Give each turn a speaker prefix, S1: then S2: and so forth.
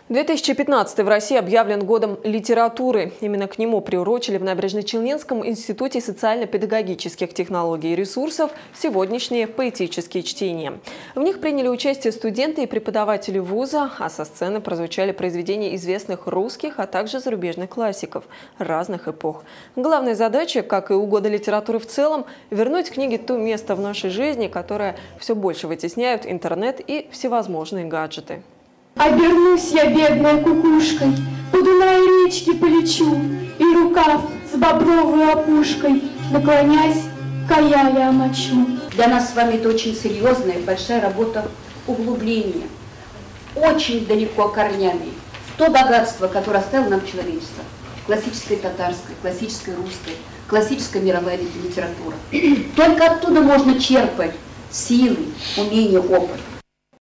S1: 2015 в России объявлен годом литературы. Именно к нему приурочили в Набережно-Челнинском институте социально-педагогических технологий и ресурсов сегодняшние поэтические чтения. В них приняли участие студенты и преподаватели вуза, а со сцены прозвучали произведения известных русских, а также зарубежных классиков разных эпох. Главная задача, как и у года литературы в целом, вернуть книге то место в нашей жизни, которое все больше вытесняют интернет и всевозможные гаджеты.
S2: Обернусь я бедной кукушкой, по Дунаю речке полечу, и рукав с бобровой опушкой, наклонясь, каяли омочу.
S3: Для нас с вами это очень серьезная, большая работа углубления, очень далеко корнями в то богатство, которое оставило нам человечество. Классическая татарская, классическая русская, классическая мировая литература. Только оттуда можно черпать силы, умения, опыт.